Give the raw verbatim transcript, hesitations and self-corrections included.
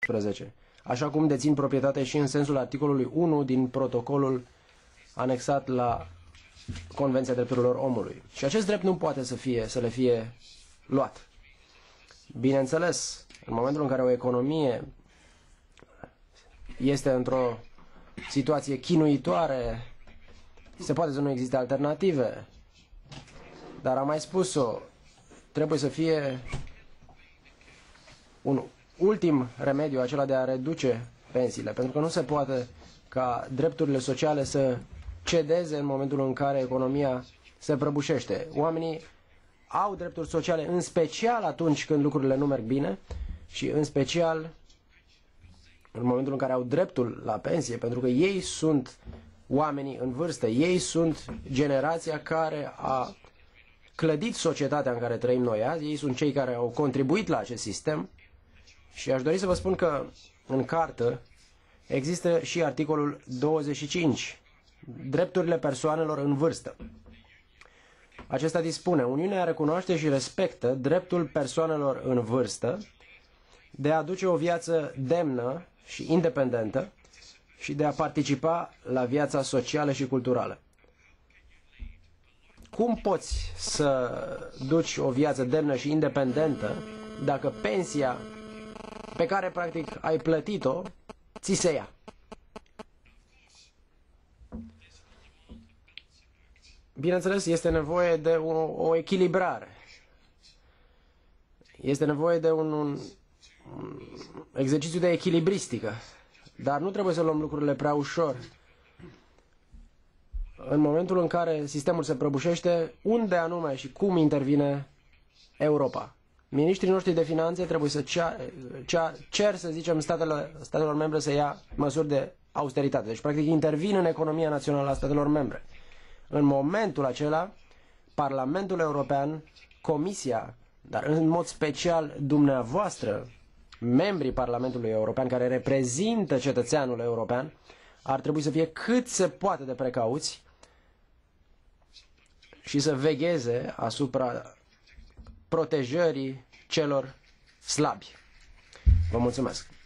doisprezece, așa cum dețin proprietate și în sensul articolului unu din protocolul anexat la Convenția Drepturilor Omului. Și acest drept nu poate să, fie, să le fie luat. Bineînțeles, în momentul în care o economie este într-o situație chinuitoare, se poate să nu existe alternative. Dar am mai spus-o, trebuie să fie un ultim remediu acela de a reduce pensiile, pentru că nu se poate ca drepturile sociale să cedeze în momentul în care economia se prăbușește. Oamenii au drepturi sociale în special atunci când lucrurile nu merg bine și în special în momentul în care au dreptul la pensie, pentru că ei sunt oamenii în vârstă, ei sunt generația care a clădit societatea în care trăim noi azi, ei sunt cei care au contribuit la acest sistem și aș dori să vă spun că în cartă există și articolul douăzeci și cinci, drepturile persoanelor în vârstă. Acesta dispune: Uniunea recunoaște și respectă dreptul persoanelor în vârstă de a duce o viață demnă și independentă și de a participa la viața socială și culturală. Cum poți să duci o viață demnă și independentă dacă pensia pe care practic ai plătit-o ți se ia? Bineînțeles, este nevoie de o, o echilibrare. Este nevoie de un, un, un exercițiu de echilibristică. Dar nu trebuie să luăm lucrurile prea ușor. În momentul în care sistemul se prăbușește, unde anume și cum intervine Europa? Ministrii noștri de finanțe trebuie să cer, cer, cer să zicem, statele, statelor membre să ia măsuri de austeritate. Deci, practic, intervin în economia națională a statelor membre. În momentul acela, Parlamentul European, Comisia, dar în mod special dumneavoastră, membrii Parlamentului European care reprezintă cetățeanul european, ar trebui să fie cât se poate de precauți și să vegheze asupra protejării celor slabi. Vă mulțumesc!